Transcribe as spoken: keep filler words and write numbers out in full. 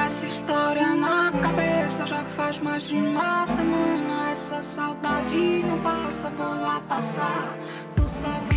essa história na cabeça já faz mais de uma semana. Essa saudade não passa, vou lá passar. Tu só